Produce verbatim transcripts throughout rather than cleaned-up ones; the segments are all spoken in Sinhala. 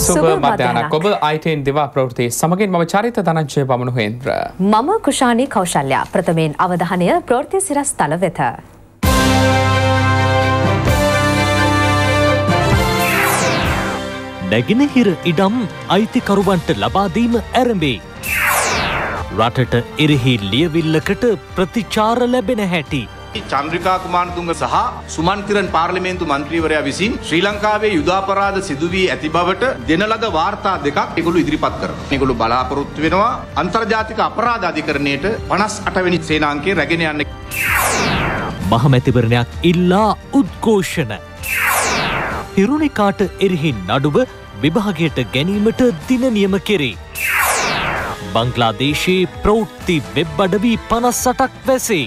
සුබ මධ්‍යහ්නක් ඔබ අයිටෙන් දිවා ප්‍රවෘත්ති සමගින් මම චරිත ධනංජය බමුණුහේන්ද්‍ර. මම කුෂානි කෞශල්‍යා. ප්‍රථමයෙන් අවධානය ප්‍රවෘත්ති සිරස්තල වෙත. නැගෙනහිර ඉඩම් අයිතිකරුවන්ට ලබා දීම ආරම්භයි. රටට එරෙහි ලියවිල්ලකට ප්‍රතිචාර ලැබෙන හැටි. චන්ද්‍රිකා කුමාරතුංග සහ සුමන් කිරන් පාර්ලිමේන්තු මන්ත්‍රීවරයා විසින් ශ්‍රී ලංකාවේ යුද අපරාධ සිදු වී ඇති බවට දෙන ලද වාර්තා දෙකක් ඒගොල්ලෝ ඉදිරිපත් කරනවා. මේගොල්ලෝ බලාපොරොත්තු වෙනවා අන්තර්ජාතික අපරාධ අධිකරණයට පනස් අට වෙනි සේනාංකය රැගෙන යන්න. මහමැතිවරණයක් ඉල්ලා උද්ඝෝෂණ. හිරුණිකාට එරෙහි නඩුව විභාගයට ගැනීමට දින නියම කෙරේ. බංග්ලාදේශයේ ප්‍රවෘත්ති වෙබ් අඩවි පනස් අටක් වැසේ.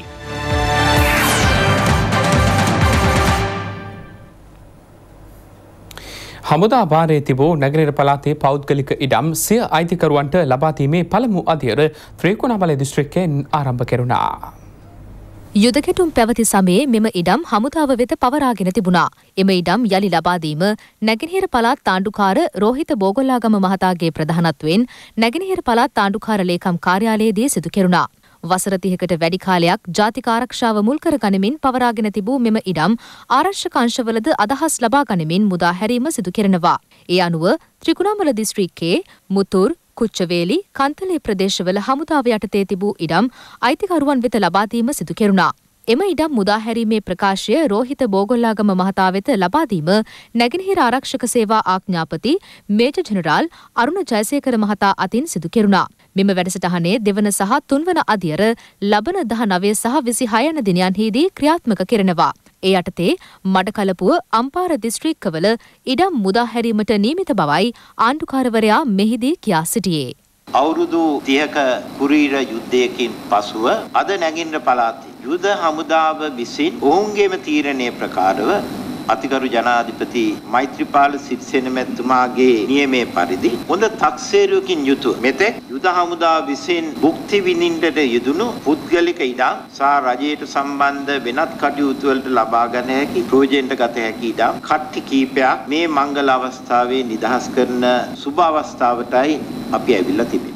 හමුදා භාරයේ තිබූ නැගෙනහිර පළාතේ පෞද්ගලික ඉඩම් සිය අයිතිකරුවන්ට ලබා දීමේ පළමු අදියර ත්‍රිකුණාමලය දිස්ත්‍රික්කයෙන් ආරම්භ කෙරුණා. යුදකෙටුම් පැවති සමයේ මෙම ඉඩම් හමුදාව වෙත පවරාගෙන තිබුණා. එම ඉඩම් යළි ලබා දීම නැගෙනහිර පළාත් ආණ්ඩුකාර රෝහිත බෝගොල්ලාගම මහතාගේ ප්‍රධානත්වයෙන් නැගෙනහිර පළාත් ආණ්ඩුකාර ලේකම් කාර්යාලයේදී සිදු කෙරුණා. වසර තිහකට වැඩි කාලයක් ජාතික ආරක්ෂාව මුල් කර ගනිමින් පවරාගෙන තිබූ මෙම ඉඩම් ආරක්ෂක අංශවලද අදහස් ලබා ගනිමින් මුදා හැරීම සිදු කෙරෙනවා. ඒ අනුව ත්‍රිකුණාමල දිස්ත්‍රික්කයේ මුතුර් කුච්චවේලි කන්තලේ ප්‍රදේශවල හමුදාව යටතේ තිබූ ඉඩම් අයිතිකරුවන් වෙත ලබා දීම සිදු කෙරුණා. එම ඉඩම් මුදා හැරීමේ ප්‍රකාශය රෝහිත බෝගොල්ලාගම මහතා වෙත ලබා දීම නැගෙනහිර ආරක්ෂක සේවා ආඥාපති මේජර් ජෙනරාල් අරුණ ජයසේකර මහතා අතින් සිදු කෙරුණා. මෙම වැඩසටහනේ දෙවන සහ තුන්වන අදියර ලබන දහනවය සහ විසිහය යන දිනයන්හිදී ක්‍රියාත්මක කෙරෙනවා. ඒ යටතේ මඩකලපුව අම්පාර දිස්ත්‍රික්කවල ඉඩම් මුදා හැරීමට නියමිත බවයි ආණ්ඩුකාරවරයා මෙහිදී කියා සිටියේ. අවුරුදු තිහක කුරීර යුද්ධයකින් පසුව අද නැගින්න පළාතේ යුද හමුදාව විසින් ඔවුන්ගේම තීරණය ප්‍රකාරව අතිගරු ජනාධිපති මෛත්‍රීපාල සිරිසේන මැතිතුමාගේ නියමයේ පරිදි හොඳ තක්සේරුවකින් යුතුව මෙතෙක් යුද හමුදාව විසින් භුක්ති විඳින්නට යෙදුණු පුද්ගලික ඉඩම් සහ රජයට සම්බන්ධ වෙනත් කටයුතු වලට ලබා ගන්න හැකි ප්‍රෝජෙන්ට ගත හැකි ඉඩම් කට්ටි කීපයක් මේ මංගල අවස්ථාවේ නිදහස් කරන සුබ අවස්ථාවටයි අපි ඇවිල්ලා තිබෙන්නේ.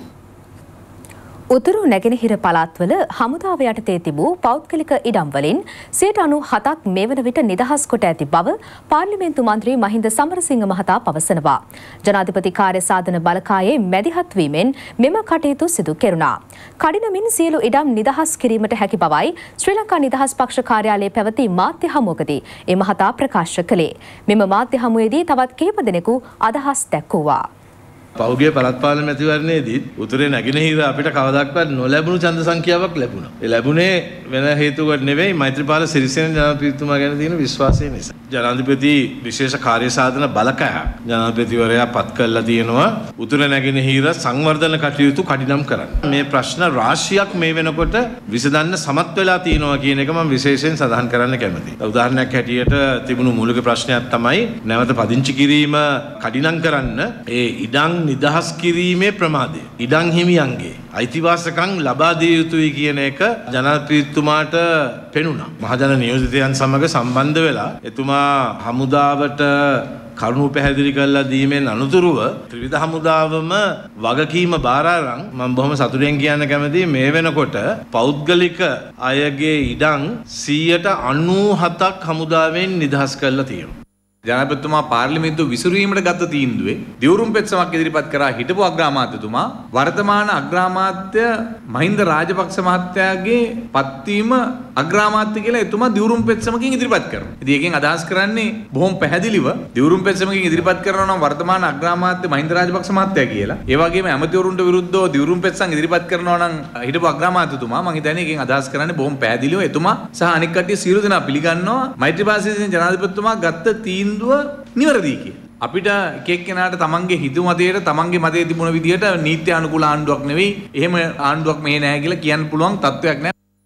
උතුරු නැගෙනහිර පළාත්වල හමුදාව යටතේ තිබූ පෞද්ගලික ඉඩම් වලින් සියයට අනූහතක් මේ වන විට නිදහස් කොට ඇති බව පාර්ලිමේන්තු මන්ත්‍රී මහින්ද සමරසිංහ මහතා පවසනවා. ජනාධිපති කාර්ය සාධන බලකායේ මැදිහත් වීමෙන් මෙම කටයුතු සිදු කෙරුණා. කඩිනමින් සියලු ඉඩම් නිදහස් කිරීමට හැකි බවයි ශ්‍රී ලංකා නිදහස් පක්ෂ කාර්යාලයේ පැවති මාධ්‍ය හමුවකදී ඒ මහතා ප්‍රකාශ කළේ. මෙම මාධ්‍ය හමුවේදී තවත් කිහිප දෙනෙකු අදහස් දැක්වුවා. පෞගේ පළාත් පාලන මැතිවරණයේදී උතුරේ නැගෙනහිර අපිට කවදාවත් නොලැබුණු ඡන්ද සංඛ්‍යාවක් ලැබුණා. ඒ ලැබුණේ වෙන හේතුවකට නෙවෙයි මෛත්‍රීපාල සිරිසේන ජනාධිපතිතුමා ගැන තියෙන විශ්වාසය නිසා. ජනාධිපති විශේෂ කාර්ය සාධන බලකයක් ජනාධිපතිවරයා පත් කළා තියෙනවා උතුර නැගෙනහිර සංවර්ධන කටයුතු කඩිනම් කරන්න. මේ ප්‍රශ්න රාශියක් මේ වෙනකොට විසඳන්න සමත් වෙලා තියෙනවා කියන එක මම විශේෂයෙන් සඳහන් කරන්න කැමතියි. උදාහරණයක් හැටියට තිබුණු මූලික ප්‍රශ්නයක් තමයි නැවත පදිංචි කිරීම කඩිනම් කරන්න ඒ ඉඩම් නිදහස් කිරීමේ ප්‍රමාදය ඉඩම් හිමියන්ගේ අයිතිවාසිකම් ලබා දිය යුතුයි කියන එක ජනාධිපතිතුමාට පෙනුණා. මහජන නියෝජිතයන් සමග සම්බන්ධ වෙලා එතුමා හමුදාවට කරුණු පැහැදිලි කරලා දීමෙන් අනුතුරුව ත්‍රිවිධ හමුදාවම වගකීම බාර අරන් මම බොහොම සතුටෙන් කියන්න කැමතියි මේ වෙනකොට පෞද්ගලික අයගේ ඉඩම් සියයට අනූහතක් හමුදාවෙන් නිදහස් කරලා තියෙනවා. ජනාධිපතිතුමා පාර්ලිමේන්තුව විසිරීමට ගත තීන්දුවේ දිවුරුම් පෙත්සමක් ඉදිරිපත් කරා හිටපු අග්‍රාමාත්‍යතුමා වර්තමාන අග්‍රාමාත්‍ය මහින්ද රාජපක්ෂ මහත්තයාගේ පත්වීම අග්‍රාමාත්‍ය කියලා එතුමා දිවුරුම් පෙත්සමකින් ඉදිරිපත් කරනවා. ඉතින් එකෙන් අදහස් කරන්නේ බොහොම පැහැදිලිව දිවුරුම් පෙත්සමකින් ඉදිරිපත් කරනවා නම් වර්තමාන අග්‍රාමාත්‍ය මහින්ද රාජපක්ෂ මහත්තයා කියලා. ඒ වගේම ඇමතිවරුන්ට විරුද්ධව දිවුරුම් පෙත්සම් ඉදිරිපත් කරනවා නම් හිටපු අග්‍රාමාත්‍යතුමා මම හිතන්නේ එකෙන් අදහස් කරන්නේ බොහොම පැහැදිලිව එතුමා සහ අනෙක් කට්ටිය සියලු දෙනා පිළිගන්නවා මෛත්‍රීපාල සිරිසේන ජනාධිපතිතුමා ගත්ත තීන්දුව නිවැරදි කිය. අපිට එක එක්කෙනාට තමන්ගේ හිතු මතයට තමන්ගේ මතයේ තිබුණ විදිහට නීත්‍ය අනුකූල ආණ්ඩුවක් නෙවෙයි එහෙම ආණ්ඩුවක් මෙහෙ නැහැ කියලා කියන්න පුළුවන් තත්ත්වයක් නැහැ.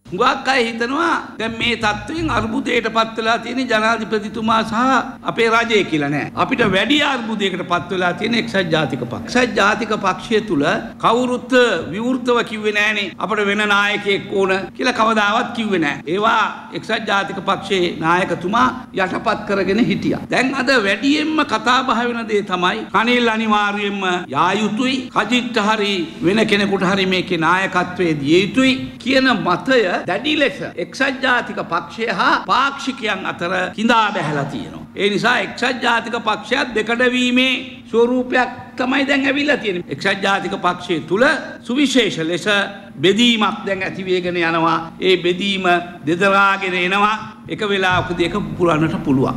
හුඟක් අය හිතනවා දැන් මේ තත්ත්වයෙන් අර්බුදයට පත් වෙලා තියෙන ජනාධිපතිතුමා සහ අපේ රජය කියලා නෑ. අපිට වැඩි අර්බුදයකට පත් වෙලා තියෙන එක්සත් ජාතික පක්ෂ. එක්සත් ජාතික පක්ෂය තුල කවුරුත් විවෘතව කිව්වේ නෑනේ අපිට වෙන නායකයෙක් ඕන කියලා කවදාවත් කිව්වේ නෑ. ඒවා එක්සත් ජාතික පක්ෂයේ නායකතුමා යටපත් කරගෙන හිටියා. දැන් අද වැඩියෙන්ම කතා බහ වෙන දේ තමයි කනිල් අනිවාර්යයෙන්ම යා යුතුයි, කජිත් හරි වෙන කෙනෙකුට හරි මේකේ නායකත්වයේ දිය යුතුයි කියන මතය දැඩි ලෙස එක්සත් ජාතික පක්ෂය හා පාක්ෂිකයන් අතර කිඳා බැහැලා තියෙනවා. ඒ නිසා එක්සත් ජාතික පක්ෂයත් දෙකඩ වීමේ ස්වරූපයක් තමයි දැන් ඇවිල්ලා තියෙන්නේ. එක්සත් ජාතික පක්ෂය තුල සුවිශේෂ ලෙස බෙදීමක් දැන් ඇති වෙගෙන යනවා. ඒ බෙදීම දෙදරාගෙන එනවා. එක වෙලාවකදී එක පුරන්නට පුළුවන්.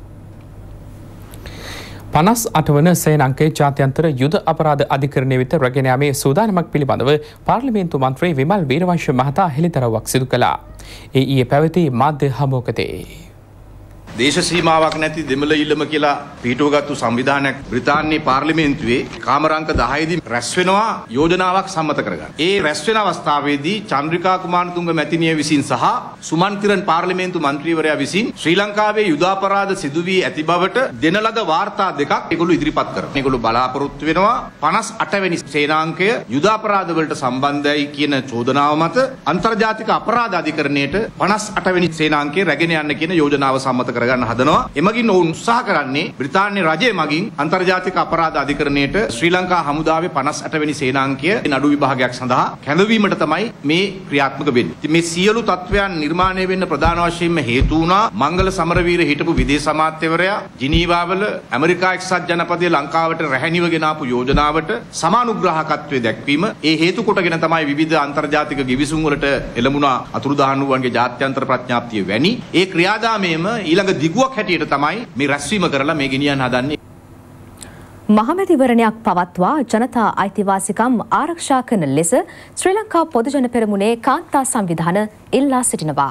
පනස් අට වන සේනංකේ ජාත්‍යන්තර යුද අපරාධ අධිකරණය වෙත රැගෙන යාමේ සූදානමක් පිළිබඳව පාර්ලිමේන්තු මන්ත්‍රී විමල් වීරවංශ මහතා හෙළිදරව්වක් සිදු කළා. ඒ ඊයේ පැවති මාධ්‍ය හමුවකදී දේශ සීමාවක් නැති දෙමළ ඉල්ලම කියලා පිටුවගත්තු සංවිධානයක් බ්‍රිතාන්‍යයේ පාර්ලිමේන්තුවේ කාමරාංක දහය දී රැස් වෙනවා යෝජනාවක් සම්මත කරගන්න. ඒ රැස් වෙන අවස්ථාවේදී චන්ද්‍රිකා කුමාරතුංග මැතිණිය විසින් සහ සුමන් කිරන් පාර්ලිමේන්තු මන්ත්‍රීවරයා විසින් ශ්‍රී ලංකාවේ යුද අපරාධ සිදු වී ඇති බවට දෙන ලද වාර්තා දෙකක් ඒගොල්ලෝ ඉදිරිපත් කරනවා. ඒගොල්ලෝ බලාපොරොත්තු වෙනවා පනස් අට වෙනි සේනාංකය යුද අපරාධ වලට සම්බන්ධයි කියන චෝදනාව මත අන්තර්ජාතික අපරාධ අධිකරණයට පනස් අට වෙනි සේනාංකය රැගෙන යන්න කියන යෝජනාව සම්මත කරගන්න ගන්න හදනවා. එමගින් ඔවුන් උත්සාහ කරන්නේ බ්‍රිතාන්‍ය රජය මගින් අන්තර්ජාතික අපරාධ අධිකරණයට ශ්‍රී ලංකා හමුදාවේ පනස් අට වෙනි සේනාංකය නඩු විභාගයක් සඳහා කැඳවීමට තමයි මේ ක්‍රියාත්මක වෙන්නේ. ඉතින් මේ සියලු තත්වයන් නිර්මාණය වෙන්න ප්‍රධාන වශයෙන්ම හේතු වුණා මංගල සමරවීර හිටපු විදේශ අමාත්‍යවරයා ජිනීවාවල ඇමරිකා එක්සත් ජනපදයේ ලංකාවට රැහැනිවගෙන ආපු යෝජනාවට සමානුග්‍රාහකත්වයේ දැක්වීම ඒ හේතු කොටගෙන තමයි විවිධ අන්තර්ජාතික ගිවිසුම් වලට එළඹුණා අතුරුදහන් වූවන්ගේ ජාත්‍යන්තර ප්‍රඥාප්තිය වැනි ඒ ක්‍රියාදාමයේම ඊළඟ දිගුවක් හැටියට තමයි මේ රැස්වීම කරලා මේ ගෙනියන්න හදන්නේ. මහමැතිවරණයක් පවත්වා ජනතා අයිතිවාසිකම් ආරක්ෂා කරන ලෙස ශ්‍රී ලංකා පොදුජන පෙරමුණේ කාන්තා සංවිධාන ඉල්ලා සිටිනවා.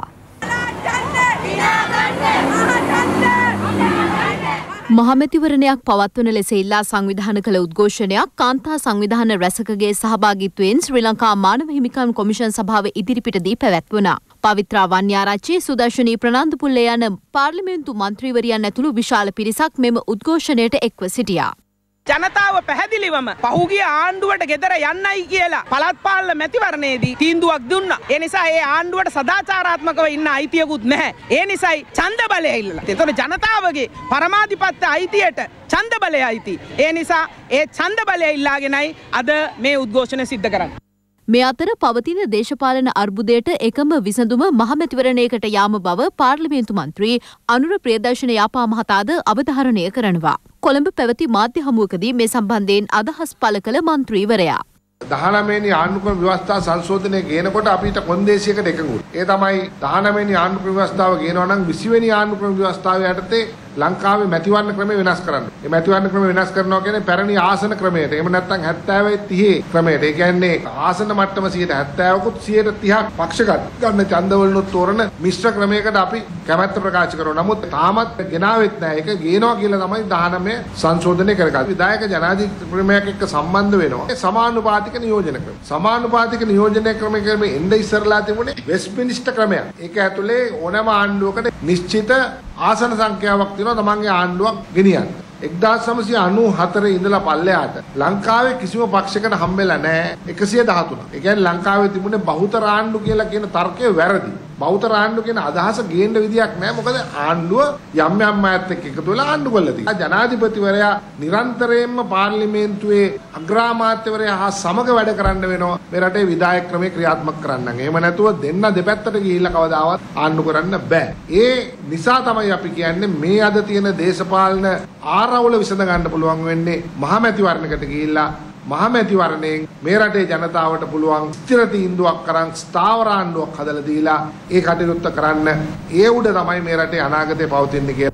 මහමැතිවරණයක් පවත්වන ලෙස ඉල්ලා සංවිධාන කළ උද්ඝෝෂණයක් කාන්තා සංවිධාන රැසකගේ සහභාගීත්වයෙන් ශ්‍රී ලංකා මානව හිමිකම් කොමිෂන් සභාව ඉදිරිපිටදී පැවැත්වුණා. පවිත්‍රා වන්‍යාරච්චි සුදර්ශනී ප්‍රනාන්දුපුල්ලේ යන පාර්ලිමේන්තු මන්ත්‍රීවරියන් ඇතුළු විශාල පිරිසක් මෙම උද්ඝෝෂණයට එක්ව සිටියා. ජනතාව පැහැදිලිවම පහුගිය ආණ්ඩුවට ගෙදර යන්නයි කියලා පළාත් පාලන මැතිවරණයේදී තීන්දුවක් දුන්නා. ඒ නිසා ඒ ආණ්ඩුවට සදාචාරාත්මකව ඉන්න අයිතියකුත් නැහැ. ඒ නිසායි ඡන්ද බලය ඉල්ලලා. ඒතකොට ජනතාවගේ පරමාධිපත්‍ය අයිතියට ඡන්ද බලය අයිති. ඒ නිසා ඒ ඡන්ද බලය ඉල්ලාගෙනයි අද මේ උද්ඝෝෂණය සිද්ධ කරන්නේ. මේ අතර පවතින දේශපාලන අර්බුදයට එකම විසඳුම මහමැතිවරණයකට යාම බව පාර්ලිමේන්තු මන්ත්‍රී අනුර ප්‍රියදර්ශන යාපා මහතාද අවධාරණය කරනවා. කොළඹ පැවති මාධ්‍ය හමුවකදී මේ සම්බන්ධයෙන් අදහස් පළ කළ මන්ත්‍රීවරයා දහනවය වෙනි ආණ්ඩුක්‍රම ව්‍යවස්ථා සංශෝධනය ගේනකොට අපිට කොන්දේසියකට එකඟුයි. ඒ තමයි දහනවය වෙනි ආණ්ඩුක්‍රම ව්‍යවස්ථාව ගේනවා නම් විසි වෙනි ආණ්ඩුක්‍රම ව්‍යවස්ථාව යටතේ ලංකාවේ මැතිවරණ ක්‍රමය වෙනස් කරන්න. මේ මැතිවරණ ක්‍රමය වෙනස් කරනවා කියන්නේ පැරණි ආසන ක්‍රමයට. එහෙම නැත්නම් හැත්තෑවයි තිහේ ක්‍රමයට. ඒ කියන්නේ ආසන මට්ටම සියයට හැත්තෑවකුත් සියයට තිහක් පක්ෂගත ගන්න ඡන්දවලුත් තෝරන මිශ්‍ර ක්‍රමයකට අපි කැමැත්ත ප්‍රකාශ කරනවා. නමුත් තාමත් ගෙනාවෙත් නැහැ. ඒක ගේනවා කියලා තමයි දහනවය සංශෝධනය කරගන්නේ. විධායක ජනාධිපති ක්‍රමයක් එක්ක සම්බන්ධ වෙනවා. ඒ සමානුපාතික නියෝජන ක්‍රම. සමානුපාතික නියෝජන ක්‍රමය කියන්නේ එන්න ඉස්සරලා තිබුණේ වෙස්ට්මිනිස්ටර් ක්‍රමයක්. ඒක ඇතුලේ ඕනෑම ආණ්ඩුවකට නිශ්චිත ආසන සංඛ්‍යාවක් තියෙනවා තමන්ගේ ආණ්ඩුවක් ගෙනියන්න. එක්දාස් නවසිය අනූ හතරේ ඉඳලා පල්ලෙහාට ලංකාවේ කිසිම පක්ෂයකට හම්බෙලා නැහැ එකසිය දහතුනක්. ඒ කියන්නේ ලංකාවේ තිබුණේ බහුතර ආණ්ඩු කියලා කියන තර්කය වැරදි. බහුතර ආණ්ඩු කියන අදහස ගේන්න විදියක් නැහැ. මොකද ආණ්ඩුව යම් යම් අයත් එක්ක එකතු වෙලා ආණ්ඩු කළා තියෙනවා. ජනාධිපතිවරයා නිරන්තරයෙන්ම පාර්ලිමේන්තුවේ අග්‍රාමාත්‍යවරයා හා සමග වැඩ කරන්න වෙනවා මේ රටේ විධායක ක්‍රමයේ ක්‍රියාත්මක කරන්න. එහෙම නැතුව දෙන්න දෙපැත්තට ගිහිල්ලා කවදාවත් ආණ්ඩු කරන්න බෑ. ඒ නිසා තමයි අපි කියන්නේ මේ අද තියෙන දේශපාලන ආරවුල විසඳ ගන්න පුළුවන් වෙන්නේ මහමැතිවරණයකට ගිහිල්ලා මහමැතිවරණයෙන් මේ රටේ ජනතාවට පුළුවන් ස්ථිර තීන්දුවක් කරන් ස්ථාවර ආණ්ඩුවක් හදලා දීලා ඒ කටයුත්ත කරන්න ඒ උඩ තමයි මේ රටේ අනාගතය පවතින්නේ කියලා.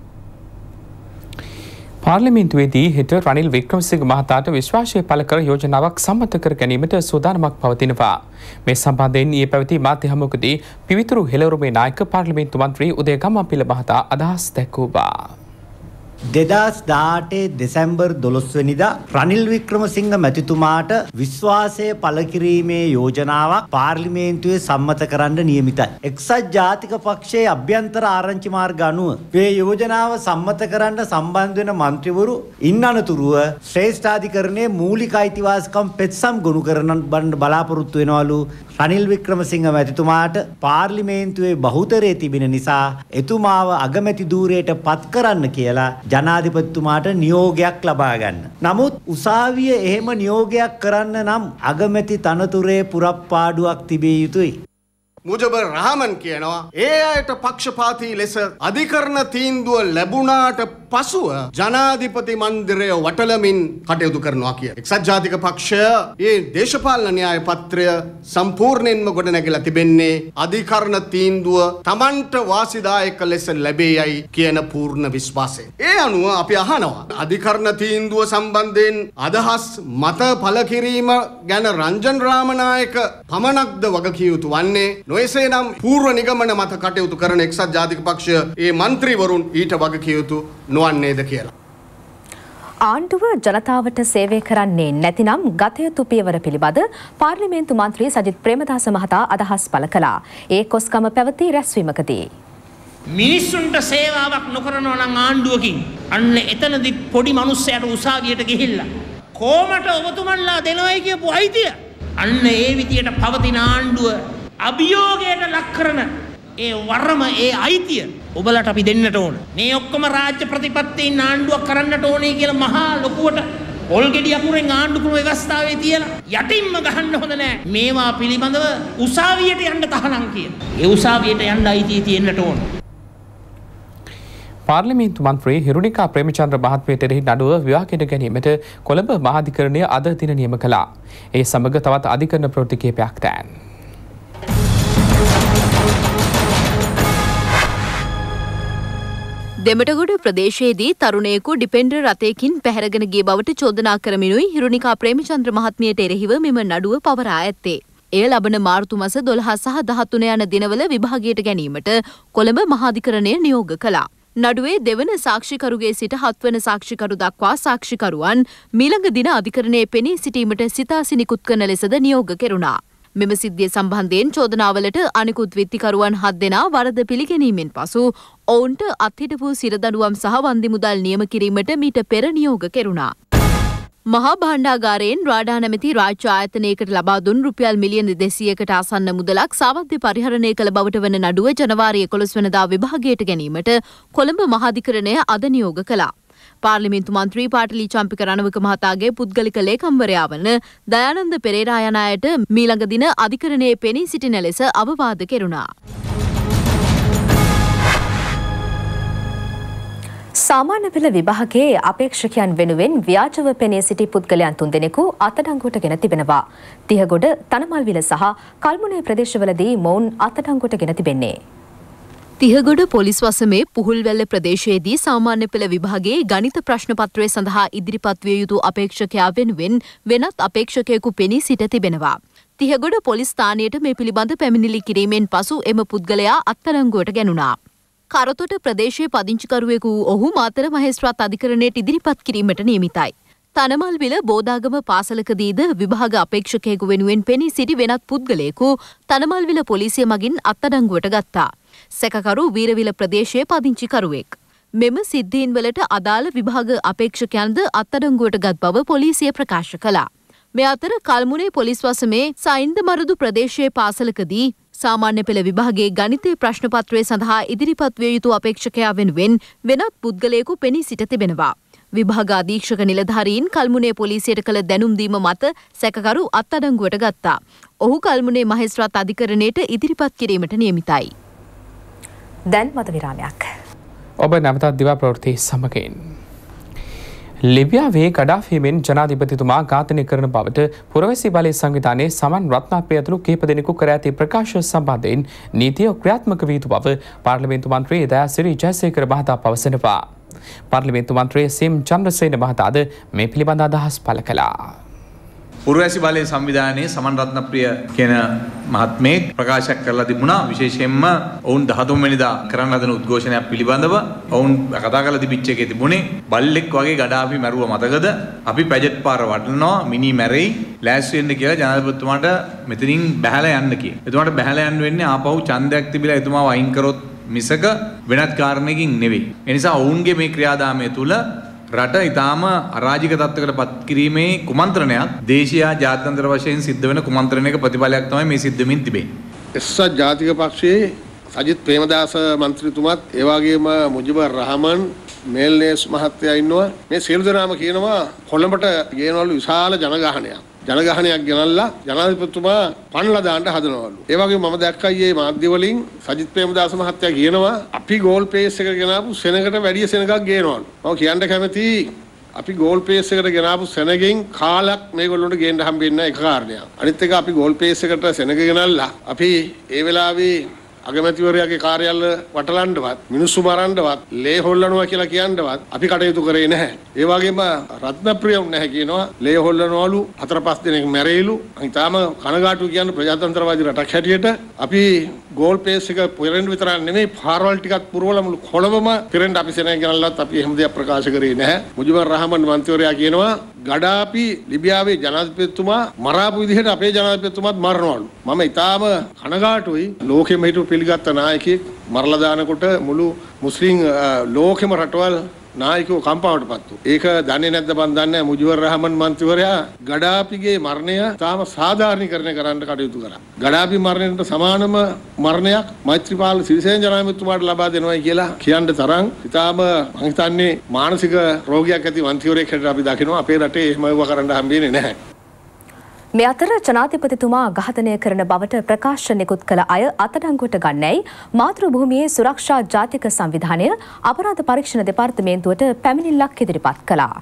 පාර්ලිමේන්තුවේදී හෙට රනිල් වික්‍රමසිංහ මහතාට විශ්වාසය පළ කර යෝජනාවක් සම්මත කර ගැනීමට සූදානමක් පවතිනවා. මේ සම්බන්ධයෙන් ඊයේ පැවති මාධ්‍ය හමුවකදී පිවිතුරු හෙළවරුමේ නායක පාර්ලිමේන්තු මන්ත්‍රී උදය ගම්මන්පිල මහතා අදහස් දැක්වුවා. දෙදහස් දහඅටේ දෙසැම්බර් දොළොස් වෙනිදා රනිල් වික්‍රමසිංහ මැතිතුමාට විශ්වාසය පළ කිරීමේ යෝජනාවක් පාර්ලිමේන්තුවේ සම්මත කරන්න නියමිතයි. එක්සත් ජාතික පක්ෂයේ අභ්‍යන්තර ආරංචි මාර්ග අනුව මේ යෝජනාව සම්මත කරන්න සම්බන්ධ වෙන මන්ත්‍රීවරු ඉන්න අනතුරුව ශ්‍රේෂ්ඨාධිකරණයේ මූලික අයිතිවාසිකම් පෙත්සම් ගොනු කරන බලාපොරොත්තු වෙනවලු රනිල් වික්‍රමසිංහ මැතිතුමාට පාර්ලිමේන්තුවේ බහුතරය තිබෙන නිසා එතුමාව අගමැති ධූරයට පත් කරන්න කියලා ජනාධිපතිතුමාට නියෝගයක් ලබා ගන්න. නමුත් උසාවිය එහෙම නියෝගයක් කරන්න නම් අගමැති තනතුරේ පුරප්පාඩුවක් තිබිය යුතුයි. මුජබර් රහමන් කියනවා ඒ අයට පක්ෂපාතී ලෙස අධිකරණ තීන්දුව ලැබුණාට පසුව ජනාධිපති මන්දිරය වටලමින් කටයුතු කරනවා කියලා. එක්සත් ජාතික පක්ෂය මේ දේශපාලන න්‍යාය පත්‍රය සම්පූර්ණයෙන්ම ගොඩනැගිලා තිබෙන්නේ අධිකරණ තීන්දුව Tamanට වාසිදායක ලෙස ලැබෙයි කියන පූර්ණ විශ්වාසයෙන්. ඒ අනුව අපි අහනවා අධිකරණ තීන්දුව සම්බන්ධයෙන් අදහස් මත පළ කිරීම ගැන රංජන් රාමනායක පමණක්ද වගකිය යුතු වන්නේ නොයසේනම් පූර්ව නිගමන මත කටයුතු කරන එක්සත් ජාතික පක්ෂය ඒ මන්ත්‍රීවරුන් ඊට වගකිය යුතු නොවන්නේද කියලා. ආණ්ඩුව ජනතාවට සේවය කරන්නේ නැතිනම් ගත යුතු පියවර පිළිබඳ පාර්ලිමේන්තු මන්ත්‍රී සජිත් ප්‍රේමදාස මහතා අදහස් පළ කළා. ඒ කොස්ගම පැවති රැස්වීමකදී මිනිස්සුන්ට සේවාවක් නොකරනවා නම් ආණ්ඩුවකින් අන්න එතනදි පොඩි මිනිස්සයාට උසාවියට ගිහිල්ලා කොමට ඔබතුමන්ලා දෙනවයි කියපු අයිතිය අන්න ඒ විදියට පවතින ආණ්ඩුව අභියෝගයට ලක් කරන ඒ වරම ඒ අයිතිය ඔබලට අපි දෙන්නට ඕන. මේ ඔක්කොම රාජ්‍ය ප්‍රතිපත්තීන් ආණ්ඩුවක් කරන්නට ඕනේ කියලා මහා ලොකුවට පොල් ගෙඩි අකුරෙන් ආණ්ඩු ක්‍රම ව්‍යවස්ථාවේ තියලා යටින්ම ගහන්න හොඳ නැහැ. මේවා පිළිබඳව උසාවියට යන්න තහනම් කියන. ඒ උසාවියට යන්න අයිතිය තියෙන්නට ඕන. පාර්ලිමේන්තු මන්ත්‍රී හිරුණිකා ප්‍රේමචන්ද්‍ර මහත්මියට එරෙහි නඩුව විවාහයට ගැනීමට කොළඹ මහාධිකරණය අද දින නියම කළා. ඒ සමග තවත් අධිකරණ ප්‍රවෘත්ති කිහිපයක් තෑන්. දෙමටගොඩ ප්‍රදේශයේදී තරුණයෙකු ඩිපෙන්ඩර් රථයකින් පැහැරගෙන ගිය බවට චෝදනා කරමිනුයි හිරුණිකා ප්‍රේමචන්ද්‍ර මහත්මියට එරෙහිව මෙම නඩුව පවරා ඇත්තේ. එය ලබන මාර්තු මාස දොළහ සහ දහතුන යන දිනවල විභාගයට ගැනීමට කොළඹ මහාධිකරණය නියෝග කළා. නඩුවේ දෙවන සාක්ෂිකරුගේ සිට හත්වන සාක්ෂිකරු දක්වා සාක්ෂිකරුවන් මීළඟ දින අධිකරණයේ පෙනී සිටීමට සිතාසි නිකුත් කරන ලෙසද නියෝග කෙරුණා. මෙම සිද්ධිය සම්බන්ධයෙන් චෝදනාවලට අනිකුත් විත්තිකරුවන් හත් දෙනා වරද පිළිගැනීමෙන් පසු ඔවුන්ට අත්හිටපු සිරදඬුවම් සහ වන්දි මුදල් නියම කිරීමට මීට පෙර නියෝග කෙරුණා. මහා භාණ්ඩාගාරයෙන් රාඩා නැමැති රාජ්‍ය ආයතනයකට ලබා දුන් රුපියල් මිලියන දෙසීයකට ආසන්න මුදලක් සාවද්‍ය පරිහරණය කළ බවට වන නඩුව ජනවාරි එකොළොස් වෙනිදා විභාගයට ගැනීමට කොළඹ මහාධිකරණය අද නියෝග කළා. පාර්ලිමේන්තු මන්ත්‍රී පාටලි චම්පික රණවක මහතාගේ පුද්ගලික ලේකම්වරයා වන දයානන්ද පෙරේරා යන අයට මීළඟ දින අධිකරණයේ පෙනී සිටින ලෙස අවවාද කෙරුණා. සාමාන්‍ය පෙළ විභාගයේ අපේක්ෂකයන් වෙනුවෙන් ව්‍යාජව පෙනී සිටි පුද්ගලයන් තුන්දෙනෙකු අත්අඩංගුවට ගෙන තිබෙනවා. තිහගොඩ තනමල්විල සහ කල්මුනේ ප්‍රදේශවලදී මොවුන් අත්අඩංගුවට ගෙන තිබෙන්නේ. තිහගොඩ පොලිස් වසමේ පුහුල්වැල්ල ප්‍රදේශයේදී සාමාන්‍ය පෙළ විභාගයේ ගණිත ප්‍රශ්න පත්‍රය සඳහා ඉදිරිපත් විය යුතු අපේක්ෂකයා වෙනුවෙන් වෙනත් අපේක්ෂකයෙකු පෙනී සිට තිබෙනවා. තිහගොඩ පොලිස් ස්ථානයට මේ පිළිබඳ පැමිණිලි කිරීමෙන් පසු එම පුද්ගලයා අත්අඩංගුවට ගැනුණා. කරතොට ප්‍රදේශයේ පදිංචිකරුවෙකු වූ ඔහු මාතර මහේස්ත්‍රාත් අධිකරණයට ඉදිරිපත් කිරීමට නියමිතයි. තනමල්විල බෝදාගම පාසලකදීද විභාග අපේක්ෂකයෙකු වෙනුවෙන් පෙනී සිටි වෙනත් පුද්ගලයෙකු තනමල්විල පොලිසිය මගින් අත්අඩංගුවට ගත්තා. සැකකරු වීරවිල ප්‍රදේශයේ පදිංචිකරුවෙක්. මෙම සිද්ධීන් වලට අදාළ විභාග අපේක්ෂකයන්ද අත්අඩංගුවට ගත් බව පොලිසිය ප්‍රකාශ කළා. මේ අතර කල්මුනේ පොලිස් වසමේ සයින්ද මරුදු ප්‍රදේශයේ පාසලකදී සාමාන්‍ය පෙළ විභාගයේ ගණිතයේ ප්‍රශ්න පත්‍රය සඳහා ඉදිරිපත් විය යුතු අපේක්ෂකයා වෙනුවෙන් වෙනත් පුද්ගලයෙකු පෙනී සිට තිබෙනවා. විභාග අධීක්ෂක නිලධාරීන් කල්මුනේ පොලිසියට කළ දැනුම් දීම මත සැකකරු අත්අඩංගුවට ගත්තා. ඔහු කල්මුනේ මහේස්ත්‍රාත් අධිකරණයට ඉදිරිපත් කිරීමට නියමිතයි. දැන් මත විරාමයක්. ඔබ නැවතත් දිවා ප්‍රවෘත්ති සමගින්. ලිබියාවේ ගඩාෆිමෙන් ජනාධිපතිතුමා ඝාතනය කරන බවට පුරවැසි බලය සංවිධානයේ සමන් රත්නාපේ ඇතුළු කීප දෙනෙකු කර ඇති ප්‍රකාශ සම්බන්ධයෙන් නීතිය ක්‍රියාත්මක විය යුතු බව පාර්ලිමේන්තු මන්ත්‍රී දයාසිරි ජයසේකර මහතා පවසනවා. පාර්ලිමේන්තු මන්ත්‍රී සීම් චන්ද්‍රසේන මහතාද මේ පිළිබඳ අදහස් පළ කළා. පුරවැසි බලයේ සංවිධානයේ සමන් රත්නප්‍රිය කියන මහත්මයෙක් ප්‍රකාශයක් කරලා තිබුණා. විශේෂයෙන්ම ඔවුන් දහතුන් වෙනිදා කරන්න හදන උද්ඝෝෂණයක් පිළිබඳව ඔවුන් කතා කරලා තිබිච්ච එකේ තිබුණේ බල්ලෙක් වගේ ගඩාපි මැරුව මතකද? අපි පැජට් පාර වටනවා මිනි මැරෙයි ලෑස්ති වෙන්න කියලා ජනාධිපතිතුමාට මෙතනින් බැහැලා යන්න කියේ. එතුමාට බැහැලා යන්න වෙන්නේ ආපහු ඡන්දයක් තිබිලා එතුමාව අයින් කරොත් මිසක වෙනත් කාරණයකින් නෙවෙයි. ඒ නිසා ඔවුන්ගේ මේ ක්‍රියාදාමය තුල රට ඊටාම අරාජික තත්ත්වයකට පත් කිරීමේ කුමන්ත්‍රණයක් දේශීය ජාත්‍යන්තර වශයෙන් සිද්ධ වෙන කුමන්ත්‍රණයක ප්‍රතිඵලයක් තමයි මේ සිද්ධ වෙමින් තිබෙන්නේ. එක්සත් ජාතික පක්ෂයේ සජිත් ප්‍රේමදාස මන්ත්‍රීතුමත් ඒ වගේම මුජිබුර් රහමන් මේල්නේස් මහත්තයා ඉන්නවා. මේ සියලු දෙනාම කියනවා කොළඹට ගේනවලු විශාල ජනගහනයක්. ජනගහනයක් ගෙනල්ලා ජනාධිපතිතුමා පන්ලා දාන්න හදනවලු. ඒ වගේම මම දැක්කා ඊයේ මාධ්‍ය වලින් සජිත් ප්‍රේමදාස මහත්තයා කියනවා අපි ගෝල් පේස් එකට ගෙනාපු සෙනඟට වැඩි සෙනඟක් ගේනවලු. මම කියන්න කැමතියි අපි ගෝල් පේස් එකට ගෙනාපු සෙනගෙන් කාලක් මේගොල්ලොන්ට ගේන්න හම්බෙන්නේ නැහැ. එක කාරණයක්. අනිත් එක අපි ගෝල් පේස් එකට සෙනඟ ගෙනල්ලා අපි ඒ වෙලාවේ අගමැතිවරයාගේ කාර්යාල වටලන්නවත් මිනිස්සු මරන්නවත් ලේ හොල්ලනවා කියලා කියන්නවත් අපි කටයුතු කරේ නැහැ. ඒ වගේම රත්නප්‍රිය නැහැ කියනවා ලේ හොල්ලනවලු හතර පහ දෙනෙක් මැරෙයිලු. ඊටාම කනගාටු කියන්නේ ප්‍රජාතන්ත්‍රවාදී රටක් හැටියට අපි ගෝල් පේස් එක පුරෙන් විතරක් නෙමෙයි පාරවල් ටිකක් පුරවලා මුළු කොළඹම පිරෙන්න අපි සෙනඟ ගෙනල්ලත් අපි එහෙම දෙයක් ප්‍රකාශ කරේ නැහැ. මුජිබුර් රහමන් මන්ත්‍රීවරයා කියනවා ගඩාපි ලිබියාවේ ජනාධිපතිතුමා මරාපු විදිහට අපේ ජනාධිපතිතුමාත් මරනවලු. මම ඊටාම කනගාටුයි ලෝකෙම හිටපු පිළිගත්ත නායකයෙක් මරලා දානකොට මුළු මුස්ලිම් ලෝකෙම රටවල් නායකයෝ කම්පාවටපත් වුණා. ඒක දන්නේ නැද්ද මන් දන්නේ නැහැ. මුජිබුර් රහමන් මන්ත්‍රීවරයා ගඩාපිගේ මරණය තාම සාධාරණීකරණය කරන්න කටයුතු කරා. ගඩාපි මරණයට සමානම මරණයක් මෛත්‍රීපාල සිරිසේන ජනාධිපතිතුමාට ලබා දෙනවයි කියලා කියන්න තරම් ඊටාම මං හිතන්නේ මානසික රෝගයක් ඇති මන්ත්‍රීවරයෙක් හැටියට අපි දකිනවා. අපේ රටේ එහෙම ඒවා කරන්න හම්බෙන්නේ නැහැ. මේ අතර ජනාධිපතිතුමා ඝාතනය කරන බවට ප්‍රකාශ නිකුත් කළ අය අත්අඩංගුවට ගන්නැයි මාතෘභූමියේ සුරක්ෂා ජාතික සංවිධානය අපරාධ පරීක්ෂණ දෙපාර්තමේන්තුවට පැමිණිල්ලක් ඉදිරිපත් කළා.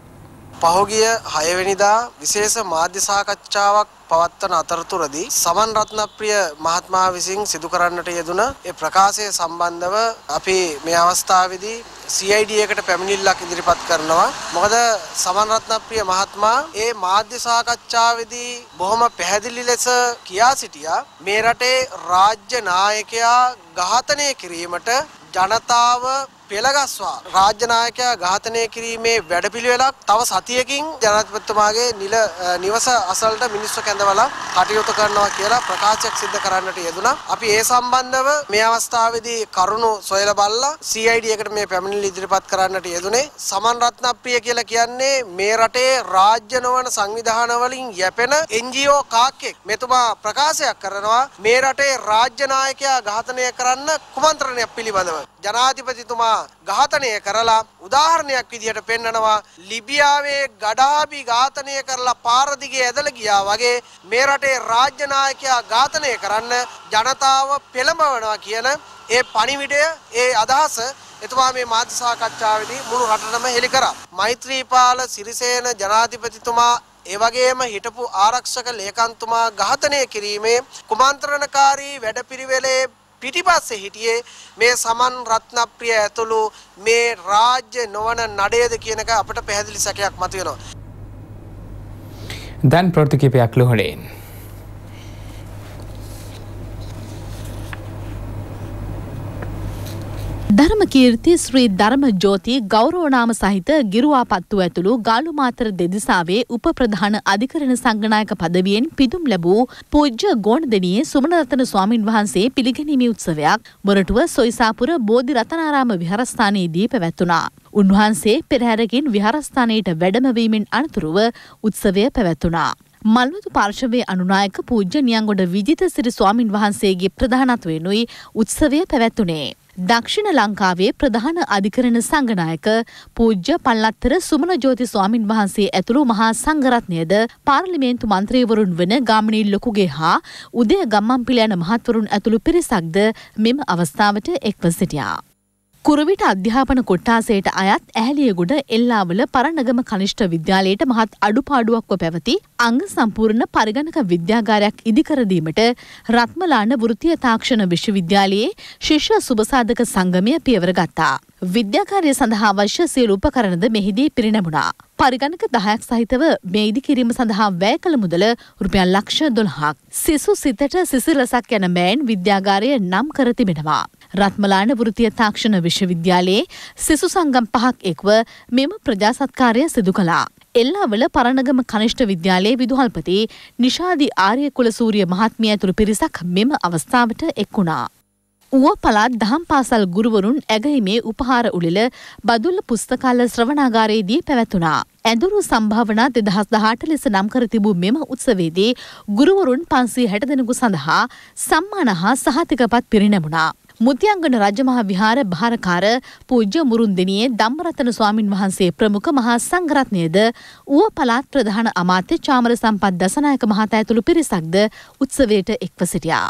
පහුගිය හය වෙනිදා විශේෂ මාධ්‍ය සාකච්ඡාවක් පවත්වන අතරතුරදී සමන් රත්නප්‍රිය මහත්මයා විසින් සිදු කරන්නට යෙදුන ඒ ප්‍රකාශය සම්බන්ධව අපි මේ අවස්ථාවේදී C I D එකට පැමිණිල්ලක් ඉදිරිපත් කරනවා. මොකද සමන් රත්නප්‍රිය මහත්මයා ඒ මාධ්‍ය සාකච්ඡාවේදී බොහොම පැහැදිලි ලෙස කියා සිටියා මේ රටේ රාජ්‍ය නායකයා ඝාතනය කිරීමට ජනතාව පෙළගස්වා රාජ්‍ය නායකයා ඝාතනය කිරීමේ වැඩපිළිවෙලක් තව සතියකින් ජනාධිපතිතුමාගේ නිල නිවස අසලට මිනිස්සු කැඳවලා කටයුතු කරනවා කියලා ප්‍රකාශයක් සිදු කරන්නට යෙදුණා. අපි ඒ සම්බන්ධව මේ අවස්ථාවේදී කරුණු සොයලා බලලා C I D එකට මේ පැමිණිලි ඉදිරිපත් කරන්නට යෙදුනේ. සමන් රත්නප්‍රිය කියලා කියන්නේ මේ රටේ රාජ්‍ය නොවන සංවිධාන වලින් යැපෙන N G O කාක්කෙක්. මෙතුමා ප්‍රකාශයක් කරනවා මේ රටේ රාජ්‍ය නායකයා ඝාතනය කරන්න කුමන්ත්‍රණයක් පිළිබඳව. ජනාධිපතිතුමා ඝාතනය කරලා උදාහරණයක් විදිහට පෙන්නනවා ලිබියාවේ ගඩාබි ඝාතනය කරලා පාර දිගේ ඇදලා ගියා වගේ මේ රටේ රාජ්‍ය නායකයා ඝාතනය කරන්න ජනතාව පෙළඹවනවා කියන ඒ පණිවිඩය ඒ අදහස එතුමා මේ මාධ්‍ය සාකච්ඡාවේදී මුළු රටටම හෙළි කරා. මෛත්‍රීපාල සිරිසේන ජනාධිපතිතුමා ඒ වගේම හිටපු ආරක්ෂක ලේකම්තුමා ඝාතනය කිරීමේ කුමන්ත්‍රණකාරී වැඩපිළිවෙලේ පිටිපස්සේ හිටියේ මේ සමන් රත්නප්‍රිය ඇතුළු මේ රාජ්‍ය නොවන නඩේද කියන එක අපිට පැහැදිලි සැකයක් මතුවෙනවා. දැන් ප්‍රතිකීපයක් ලොහලෙන් ධර්මකීර්ති ශ්‍රී ධර්ම ජෝති ගෞරවනාම සහිත ගිරුවාපත්තු ඇතුළු ගාලුමාතර දෙදිසාවේ උප ප්‍රධාන අධිකරණ සංඝනායක පදවියෙන් පිදුම් ලැබූ පූජ්‍ය ගෝණදෙනියේ සුමනරතන ස්වාමින් වහන්සේ පිළිගැනීමේ උත්සවයක් මොරටුව සොයිසාපුර බෝධි රතනාරාම විහාරස්ථානයේදී පැවැත්වුණා. උන්වහන්සේ පෙරහැරකින් විහාරස්ථානයට වැඩමවීමෙන් අනතුරුව උත්සවය පැවැත්වුණා. මල්වතු පාර්ශවයේ අනුනායක පූජ්‍ය නියංගොඩ විජිතසිරි ස්වාමින් වහන්සේගේ ප්‍රධානත්වයෙනුයි උත්සවය පැවැත්වුණේ. දක්ෂිණ ලංකාවේ ප්‍රධාන අධිකරණ සංඝනායක පූජ්‍ය පල්ලත්තර සුමනජෝති ස්වාමින් වහන්සේ ඇතුළු මහා සංඝරත්නයද පාර්ලිමේන්තු මන්ත්‍රීවරුන් වන ගාමිණී ලොකුගේ හා උදය ගම්මන්පිල යන මහත්වරුන් ඇතුළු පිරිසක්ද මෙම අවස්ථාවට එක්ව සිටියා. කුරුවිට අධ්‍යාපන කොට්ටාසයට අයත් ඇහැලියගොඩ එල්ලාවල පරණගම කනිෂ්ඨ විද්‍යාලයට මහත් අඩුපාඩුවක්ව පැවති අංග සම්පූර්ණ පරිගණක විද්‍යාගාරයක් ඉදිකර දීමට රත්මලාන වෘත්තීය තාක්ෂණ විශ්වවිද්‍යාලයේ ශිෂ්‍ය සුබසාධක සංගමය පියවර ගත්තා. විද්‍යාකාරය සඳහා අවශ්‍ය සියලු උපකරණද මෙහිදී පිරිනැමුණා. පරිගණක දහයක් සහිතව මේ ඉදිකිරීම සඳහා වැය කළ මුදල රුපියල් ලක්ෂ දොළහක්. සිසු සිතට සිසිලසක් යන මෑන් විද්‍යාගාරය නම් කර තිබෙනවා. රත්මලාන වෘත්තීය තාක්ෂණ විශ්වවිද්‍යාලයේ සිසු සංගම් පහක් එක්ව මෙම ප්‍රජාසත්කාරය සිදු කළා. එල්ලාවල පරණගම කනිෂ්ඨ විද්‍යාලයේ විදුහල්පති නිෂාදි ආර්ය කුලසූරිය මහත්මිය ඇතුළු පිරිසක් මෙම අවස්ථාවට එක් වුණා. ඌව පළාත් දහම් පාසල් ගුරුවරුන් ඇගහිමේ උපහාර උළෙල බදුල්ල පුස්තකාල ශ්‍රවණාගාරයේදී පැවැතුණා. ඇඳුරු සම්භාවනා දෙදහස් දහඅට ලෙස නම් කර තිබූ මෙම උත්සවයේදී ගුරුවරුන් පන්සිය හැට දෙනෙකු සඳහා සම්මාන හා සහතිකපත් පිරිනැමුණා. මුතියංගන රජමහා විහාර භාරකාර පූජ්‍ය මුරුන්දෙනියේ ධම්මරතන ස්වාමින් වහන්සේ ප්‍රමුඛ මහා සංඝරත්නයද ඌව පළාත් ප්‍රධාන අමාත්‍ය චාමර සම්පත් දසනායක මහතා ඇතුළු පිරිසක්ද උත්සවයට එක්ව සිටියා.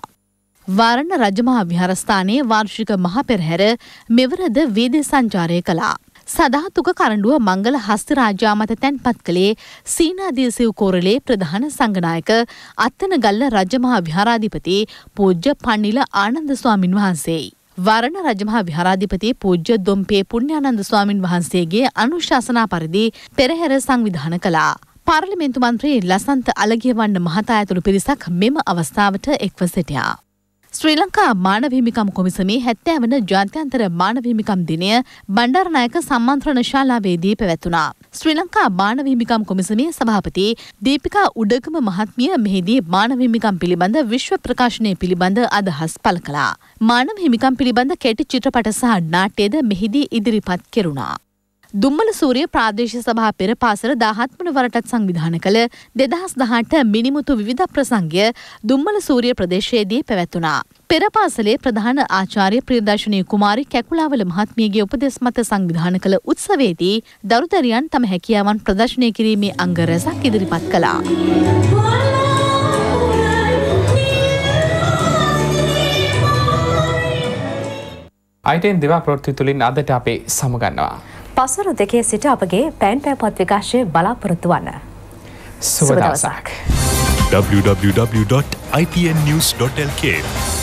වාරණ රජමහා විහාරස්ථානයේ වාර්ෂික මහා පෙරහැර මෙවරද වේදේ සංචාරය කළා. සදාතුක කරඬුව මංගල හස්ත රාජ්‍යා මත තැන්පත් කළේ සීනාදීසිව් කෝරළේ ප්‍රධාන සංඝනායක අත්තනගල්ල රජමහා විහාරාධිපති පූජ්‍ය පන්නිල ආනන්ද ස්වාමින් වහන්සේයි. වරණ රජමහා විහාරාධිපති පූජ්‍ය දොම්පේ පුණ්‍යානන්ද ස්වාමින් වහන්සේගේ අනුශාසනා පරිදි පෙරහැර සංවිධානය කළා. පාර්ලිමේන්තු මන්ත්‍රී ලසන්ත අලගියවන්න මහතා ඇතුළු පිරිසක් මෙම අවස්ථාවට එක්ව සිටියා. ශ්‍රී ලංකා මානව හිමිකම් කොමිසමේ හැත්තෑ වන ජාත්‍යන්තර මානව හිමිකම් දිනය බණ්ඩාරනායක සම්මන්ත්‍රණ ශාලාවේදී පැවැත්වුණා. ශ්‍රී ලංකා මානව හිමිකම් කොමිසමේ සභාපති දීපිකා උඩගම මහත්මිය මෙහිදී මානව හිමිකම් පිළිබඳ විශ්ව ප්‍රකාශනය පිළිබඳ අදහස් පළ කළා. මානව හිමිකම් පිළිබඳ කෙටි චිත්‍රපට සහ නාට්‍යද මෙහිදී ඉදිරිපත් කෙරුණා. දුම්මල සූරිය ප්‍රාදේශීය සභා පෙර පාසල දාහත් වන වරටත් සංවිධානය කළ දෙදහස් දහඅට මිනිමුතු විවිධ ප්‍රසංගය දුම්මල සූරිය ප්‍රදේශයේදී පැවැත්වුණා. පෙර පාසලේ ප්‍රධාන ආචාර්ය ප්‍රියදර්ශනී කුමාරි කැකුලාවල මහත්මියගේ උපදෙස් මත සංවිධානය කළ උත්සවයේදී දරුදරියන් තම හැකියාවන් ප්‍රදර්ශනය කිරීමේ අංග රැසක් ඉදිරිපත් කළා. අයිටෙන් දෙවා ප්‍රවෘත්ති තුලින් අදට අපේ සමගන්නවා. පසුරු දෙකේ සිට අපගේ පෑන් පැපොත් විකාශය බලාපොරොත්තු වන්න. සුබ දවසක්. w w w dot i p n news dot l k